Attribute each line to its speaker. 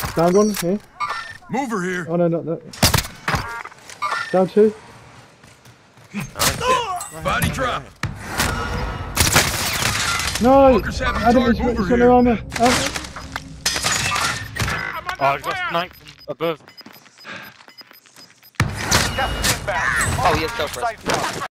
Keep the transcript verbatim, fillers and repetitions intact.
Speaker 1: Down one here.
Speaker 2: Mover here.
Speaker 1: Oh no, not that. Down two.
Speaker 2: Body drop.
Speaker 1: No!
Speaker 2: Walker's having
Speaker 1: Adam,
Speaker 2: target
Speaker 1: he's,
Speaker 2: mover
Speaker 1: he's got
Speaker 2: here.
Speaker 1: no armor. Oh.
Speaker 3: Oh, I got sniped from above.
Speaker 4: Gas inbound.
Speaker 5: Oh, he has self-res.
Speaker 4: Safe zone.